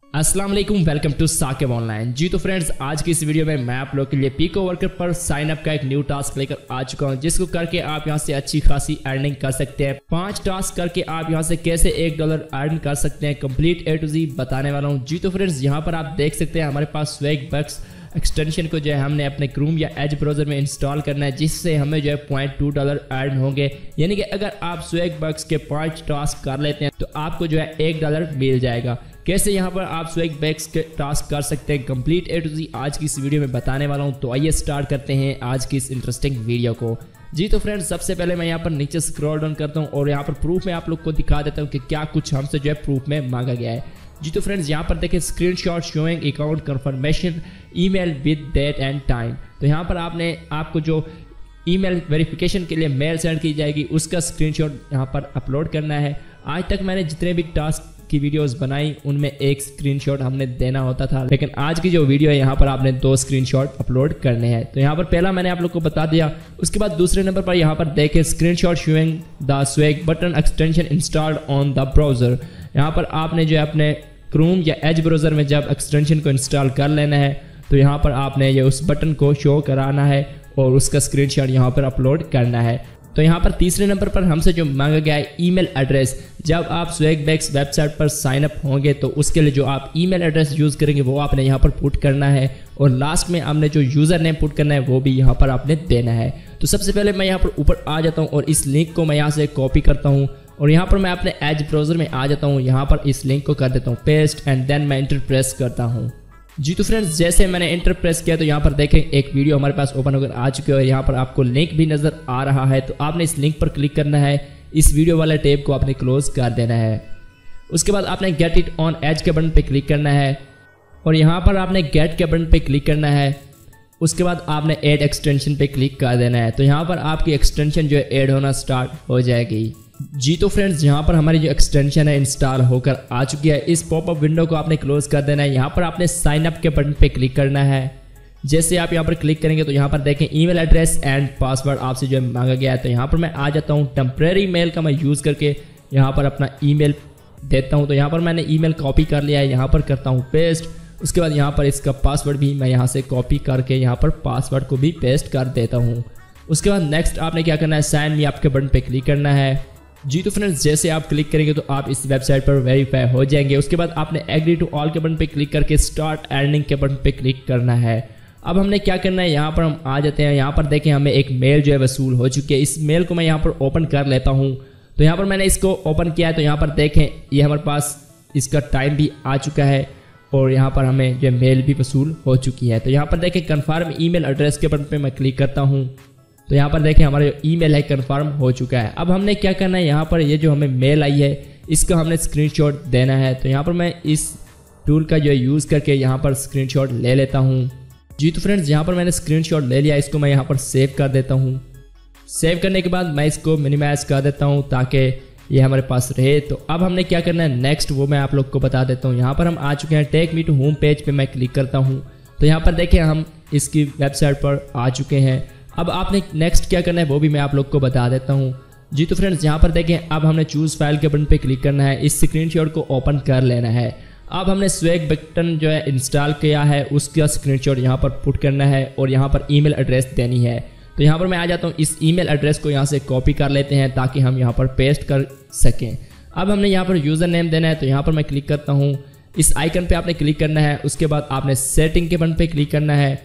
अस्सलाम वालेकुम, welcome to Saqib online. जी तो फ्रेंड्स, आज की इस वीडियो में मैं आप लोग के लिए पीको वर्कर पर साइन अप का एक न्यू टास्क लेकर आ चुका हूं, जिसको करके आप यहां से अच्छी खासी अर्निंग कर सकते हैं। 5 टास्क करके आप यहां से कैसे $1 अर्न कर सकते हैं, कंप्लीट A to Z बताने वाला हूं। जी तो फ्रेंड्स, यहां पर आप देख सकते हैं हमारे पास स्वैग बक्स एक्सटेंशन को जो है हमने अपने क्रोम या एज ब्राउजर में इंस्टॉल करना है, जिससे हमें जो है $0.2 अर्न होंगे। यानी कि अगर आप स्वैग बक्स के 5 टास्क कर लेते हैं तो आपको जो है $1 मिल जाएगा। कैसे यहाँ पर आप स्वैग बक्स के टास्क कर सकते हैं कंप्लीट A to Z आज की इस वीडियो में बताने वाला हूँ। तो आइए स्टार्ट करते हैं आज की इस इंटरेस्टिंग वीडियो को। जी तो फ्रेंड्स, सबसे पहले मैं यहाँ पर नीचे स्क्रॉल डाउन करता हूँ और यहाँ पर प्रूफ में आप लोग को दिखा देता हूँ कि क्या कुछ हमसे जो है प्रूफ में मांगा गया है। जी तो फ्रेंड्स, यहाँ पर देखिए screenshot showing account confirmation email with date and time. तो यहाँ पर आपको जो ईमेल वेरिफिकेशन के लिए मेल सेंड की जाएगी उसका स्क्रीनशॉट यहाँ पर अपलोड करना है। आज तक मैंने जितने भी टास्क की वीडियोस बनाई उनमें एक स्क्रीनशॉट हमने देना होता था, लेकिन आज की जो वीडियो है यहाँ पर आपने 2 स्क्रीनशॉट अपलोड करने हैं। तो यहाँ पर पहला मैंने आप लोग को बता दिया। उसके बाद दूसरे नंबर पर यहाँ पर देखें screenshot showing the swag button extension installed on the browser. यहाँ पर आपने जो है अपने क्रोम या एज ब्राउजर में जब एक्सटेंशन को इंस्टॉल कर लेना है तो यहाँ पर आपने ये उस बटन को शो कराना है और उसका स्क्रीनशॉट यहाँ पर अपलोड करना है। तो यहाँ पर तीसरे नंबर पर हमसे जो मांगा गया है ईमेल एड्रेस। जब आप स्वैग बक्स वेबसाइट पर साइन अप होंगे तो उसके लिए जो आप ईमेल एड्रेस यूज़ करेंगे वो आपने यहाँ पर पुट करना है और लास्ट में आपने जो यूज़र नेम पुट करना है वो भी यहाँ पर आपने देना है। तो सबसे पहले मैं यहाँ पर ऊपर आ जाता हूँ और इस लिंक को मैं यहाँ से कॉपी करता हूँ और यहाँ पर मैं अपने एज ब्राउजर में आ जाता हूँ। यहाँ पर इस लिंक को कर देता हूँ पेस्ट एंड देन मैं एंटर प्रेस करता हूँ। जी तो फ्रेंड्स, जैसे मैंने एंटर प्रेस किया तो यहाँ पर देखें एक वीडियो हमारे पास ओपन होकर आ चुकी है और यहाँ पर आपको लिंक भी नज़र आ रहा है। तो आपने इस लिंक पर क्लिक करना है, इस वीडियो वाले टैब को आपने क्लोज कर देना है। उसके बाद आपने गेट इट ऑन एज के बटन पे क्लिक करना है और यहाँ पर आपने गेट के बटन पे क्लिक करना है। उसके बाद आपने ऐड एक्सटेंशन पे क्लिक कर देना है। तो यहाँ पर आपकी एक्सटेंशन जो है ऐड होना स्टार्ट हो जाएगी। जी तो फ्रेंड्स, यहाँ पर हमारी जो एक्सटेंशन है इंस्टॉल होकर आ चुकी है। इस पॉपअप विंडो को आपने क्लोज कर देना है। यहाँ पर आपने साइन अप के बटन पे क्लिक करना है। जैसे आप यहाँ पर क्लिक करेंगे तो यहाँ पर देखें ईमेल एड्रेस एंड पासवर्ड आपसे जो है मांगा गया है। तो यहाँ पर मैं आ जाता हूँ, टेम्परेरी मेल का मैं यूज़ करके यहाँ पर अपना ईमेल देता हूँ। तो यहाँ पर मैंने ईमेल कॉपी कर लिया है, यहाँ पर करता हूँ पेस्ट। उसके बाद यहाँ पर इसका पासवर्ड भी मैं यहाँ से कॉपी करके यहाँ पर पासवर्ड को भी पेस्ट कर देता हूँ। उसके बाद नेक्स्ट आपने क्या करना है, साइन मी अप के बटन पे क्लिक करना है। जी तो फ्रेंड्स, जैसे आप क्लिक करेंगे तो आप इस वेबसाइट पर वेरीफाई हो जाएंगे। उसके बाद आपने एग्री टू ऑल के बटन पे क्लिक करके स्टार्ट अर्निंग के बटन पे क्लिक करना है। अब हमने क्या करना है, यहाँ पर हम आ जाते हैं। यहाँ पर देखें हमें एक मेल जो है वसूल हो चुकी है। इस मेल को मैं यहाँ पर ओपन कर लेता हूँ। तो यहाँ पर मैंने इसको ओपन किया है। तो यहाँ पर देखें ये हमारे पास इसका टाइम भी आ चुका है और यहाँ पर हमें जो मेल भी वसूल हो चुकी है। तो यहाँ पर देखें कन्फर्म ईमेल एड्रेस के बटन पे मैं क्लिक करता हूँ। तो यहाँ पर देखें हमारा जो ईमेल है कंफर्म हो चुका है। अब हमने क्या करना है, यहाँ पर ये जो हमें मेल आई है इसका हमने स्क्रीनशॉट देना है। तो यहाँ पर मैं इस टूल का जो है यूज़ करके यहाँ पर स्क्रीनशॉट ले लेता हूँ। जी तो फ्रेंड्स, यहाँ पर मैंने स्क्रीनशॉट ले लिया, इसको मैं यहाँ पर सेव कर देता हूँ। सेव करने के बाद मैं इसको मिनिमाइज कर देता हूँ ताकि ये हमारे पास रहे। तो अब हमने क्या करना है नेक्स्ट, वो मैं आप लोग को बता देता हूँ। यहाँ पर हम आ चुके हैं, take me to home page पे मैं क्लिक करता हूँ। तो यहाँ पर देखें हम इसकी वेबसाइट पर आ चुके हैं। अब आपने नेक्स्ट क्या करना है वो भी मैं आप लोग को बता देता हूँ। जी तो फ्रेंड्स, यहाँ पर देखें अब हमने चूज़ फाइल के बटन पे क्लिक करना है, इस स्क्रीनशॉट को ओपन कर लेना है। अब हमने स्वैग बटन जो है इंस्टॉल किया है उसका स्क्रीनशॉट यहाँ पर पुट करना है और यहाँ पर ईमेल एड्रेस देनी है। तो यहाँ पर मैं आ जाता हूँ, इस ईमेल एड्रेस को यहाँ से कॉपी कर लेते हैं ताकि हम यहाँ पर पेस्ट कर सकें। अब हमने यहाँ पर यूज़र नेम देना है। तो यहाँ पर मैं क्लिक करता हूँ, इस आइकन पर आपने क्लिक करना है। उसके बाद आपने सेटिंग के बटन पर क्लिक करना है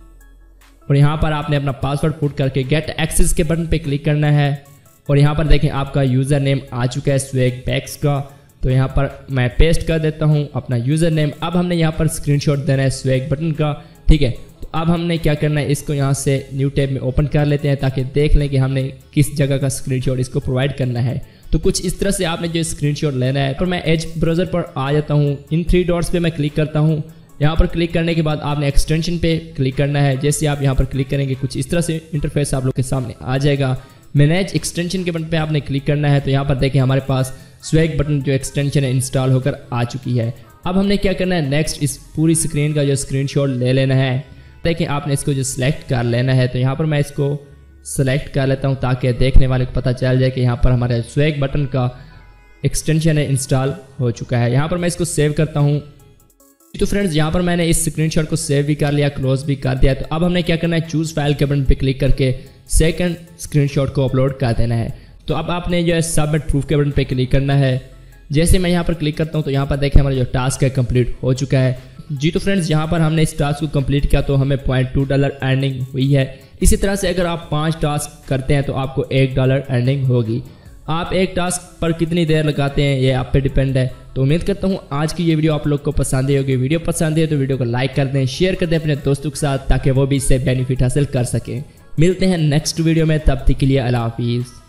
और यहाँ पर आपने अपना पासवर्ड पुट करके गेट एक्सेस के बटन पे क्लिक करना है और यहाँ पर देखें आपका यूज़र नेम आ चुका है स्वैग बक्स का। तो यहाँ पर मैं पेस्ट कर देता हूँ अपना यूज़र नेम। अब हमने यहाँ पर स्क्रीनशॉट देना है स्वैग बटन का, ठीक है। तो अब हमने क्या करना है, इसको यहाँ से न्यू टैब में ओपन कर लेते हैं ताकि देख लें कि हमने किस जगह का स्क्रीनशॉट इसको प्रोवाइड करना है। तो कुछ इस तरह से आपने जो स्क्रीनशॉट लेना है। तो मैं एज ब्राउजर पर आ जाता हूँ, इन 3 डॉट्स पे मैं क्लिक करता हूँ। यहाँ पर क्लिक करने के बाद आपने एक्सटेंशन पे क्लिक करना है। जैसे आप यहाँ पर क्लिक करेंगे कुछ इस तरह से इंटरफेस आप लोग के सामने आ जाएगा। मैनेज एक्सटेंशन के बटन पे आपने क्लिक करना है। तो यहाँ पर देखें हमारे पास स्वैग बटन जो एक्सटेंशन है इंस्टॉल होकर आ चुकी है। अब हमने क्या करना है नेक्स्ट, इस पूरी स्क्रीन का जो स्क्रीनशॉट ले लेना है। देखें आपने इसको जो सिलेक्ट कर लेना है। तो यहाँ पर मैं इसको सिलेक्ट कर लेता हूँ ताकि देखने वाले को पता चल जाए कि यहाँ पर हमारे स्वैग बटन का एक्सटेंशन है इंस्टॉल हो चुका है। यहाँ पर मैं इसको सेव करता हूँ तो फ्रेंड्स यहाँ पर मैंने इस स्क्रीनशॉट को सेव भी कर लिया, क्लोज भी कर दिया। तो अब हमने क्या करना है, चूज फाइल के बटन पे क्लिक करके सेकंड स्क्रीनशॉट को अपलोड कर देना है। तो अब आपने जो है सबमिट प्रूफ के बटन पे क्लिक करना है। जैसे मैं यहाँ पर क्लिक करता हूँ तो यहाँ पर देखें हमारा जो टास्क है कंप्लीट हो चुका है। जी तो फ्रेंड्स यहाँ पर हमने इस टास्क को कंप्लीट किया तो हमें $0.2 अर्निंग हुई है। इसी तरह से अगर आप 5 टास्क करते हैं तो आपको $1 अर्निंग होगी। आप एक टास्क पर कितनी देर लगाते हैं ये आप पे डिपेंड है। तो उम्मीद करता हूँ आज की ये वीडियो आप लोग को पसंद आई होगी। वीडियो पसंद है तो वीडियो को लाइक कर दें, शेयर कर दें अपने दोस्तों के साथ ताकि वो भी इससे बेनिफिट हासिल कर सकें। मिलते हैं नेक्स्ट वीडियो में, तब तक के लिए अल्लाह हाफिज़।